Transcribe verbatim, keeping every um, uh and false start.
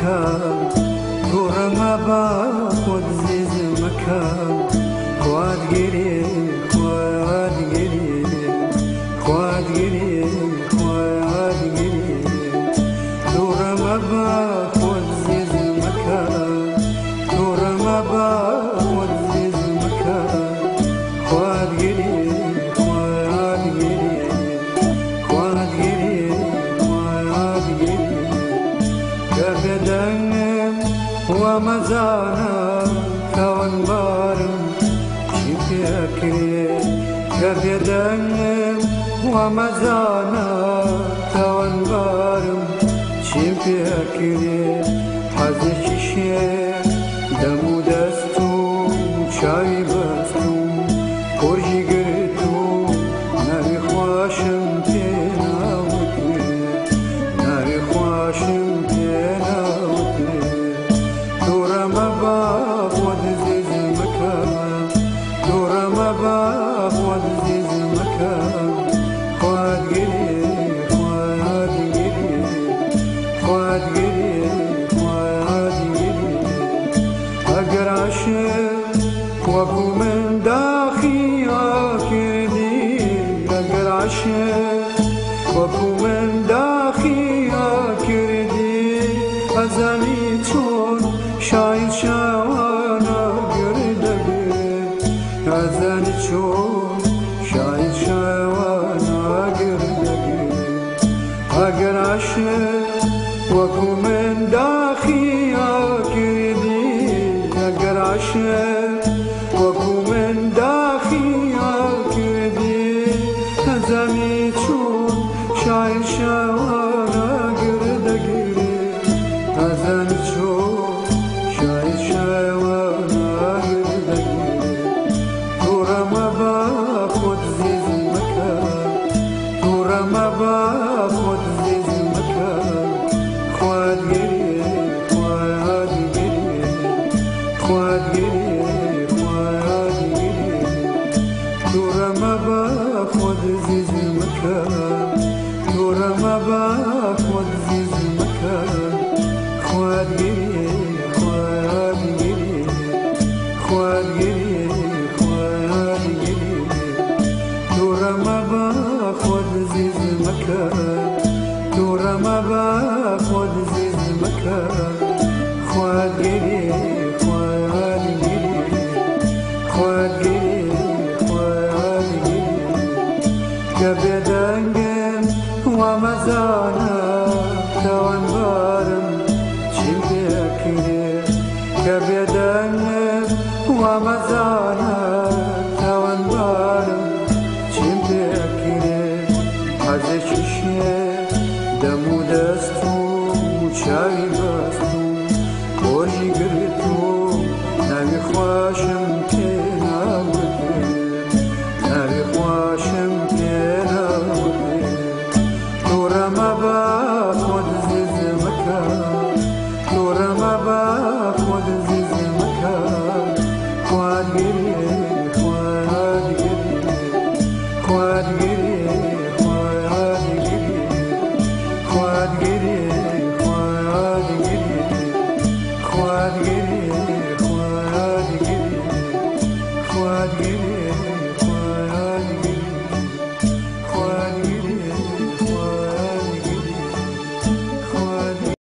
مكان دور ما باخد زيز مكان خواد جري خواد جري خواد جري خواد جري دور ما باخد زيز مكان دور ما باخد زيز مكان خواد جري خواد جري خواد جري خواد جري كبدنم ومزانا كونبارم شفي أكري كبدنم ومزانا كونبارم شفي أكري حزش شيء دمو دستو شاي بستو كورجي قرتو ناري خواشم تينا وكري ناري خواشم تينا وكري دورا ما باخد زيز مكان دورا ما باخد زيز مكان خواد جري خواد جري خواد جري خواد جري اگر عاشق وابو من داخي آكردي اگر عاشق وابو من داخي آكردي ازانی چون شاید شوانا گردگی ازانی چون شاید شوانا گردگی اگر عاشق وکو من داخی آکردی اگر عاشق وکو من داخی آکردی ازانی چون شاید شوانا گردگی ازانی چون شاید شوانا گردگی دورا ما باخد زیز مکان دورا ما باخد زیز مکان خواد گریه خواد گریه خواد گریه خواد گریه دورا ما باخد زیز مکان دورا ما باخد زیز مکان خواد گریه خواد گریه خواد گریه خواد گریه دورا ما باخد زیز مکان دورا ما باخد زیز مکان خواد گریه خواد گریه خواد گریه خواد گریه كبدنجم ومزانا كونبارم شفي أكري كبدنجم ومزانا كونبارم شفي أكري حزش شيء دمو دستو شاي بستو كورجي قرتو نبي خواشم تينا وكري نبي خواشم تينا وكري دورا ما باخد زيز مكان دورا ما باخد زيز مكان خواد گريه خواد گريه خواد گريه خواد گريه خواد گريه خواد گريه خواد گريه